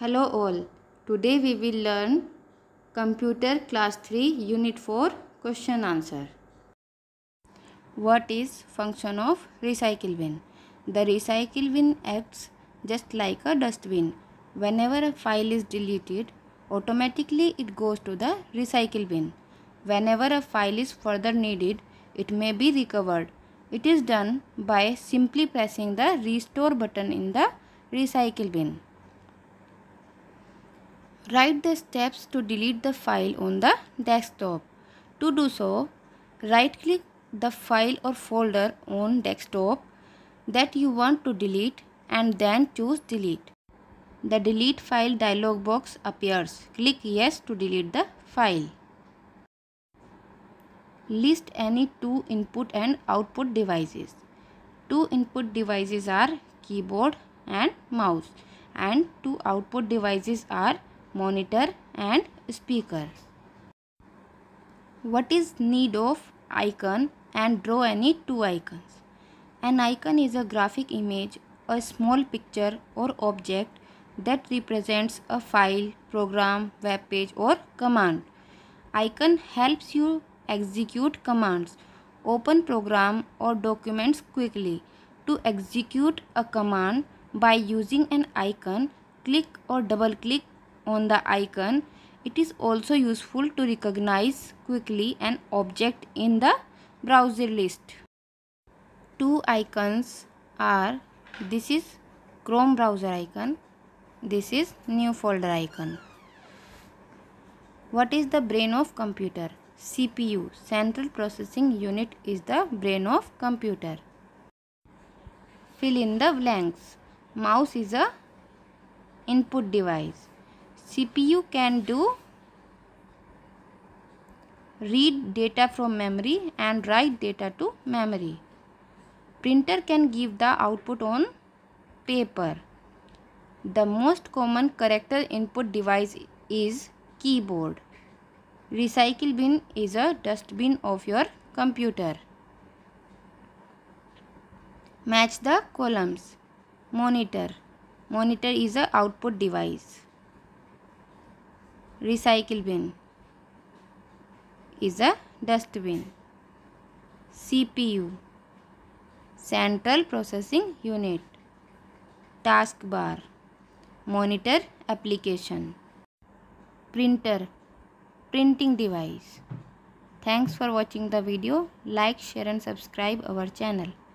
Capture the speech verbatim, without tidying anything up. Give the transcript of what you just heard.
Hello all. Today we will learn Computer Class three Unit four Question Answer. What is function of recycle bin? The recycle bin acts just like a dustbin. Whenever a file is deleted, automatically it goes to the recycle bin. Whenever a file is further needed, it may be recovered. It is done by simply pressing the restore button in the recycle bin. Write the steps to delete the file on the desktop. To do so, right-click the file or folder on desktop that you want to delete and then choose delete. The delete file dialog box appears. Click yes to delete the file. List any two input and output devices. Two input devices are keyboard and mouse, and two output devices are monitor and speaker. What is need of icon and draw any two icons? An icon is a graphic image, a small picture or object that represents a file, program, web page or command. Icon helps you execute commands, open program or documents quickly. To execute a command by using an icon, click or double click on the icon. It is also useful to recognize quickly an object in the browser list. Two icons are, this is Chrome browser icon, this is new folder icon. What is the brain of computer? C P U, Central Processing Unit, is the brain of computer. Fill in the blanks. Mouse is a input device. C P U can do read data from memory and write data to memory. Printer can give the output on paper. The most common character input device is keyboard. Recycle bin is a dustbin of your computer. Match the columns. Monitor. Monitor is a output device. Recycle bin is a dustbin. C P U, Central Processing Unit. Taskbar, monitor application. Printer, printing device. Thanks for watching the video. Like, share and subscribe our channel.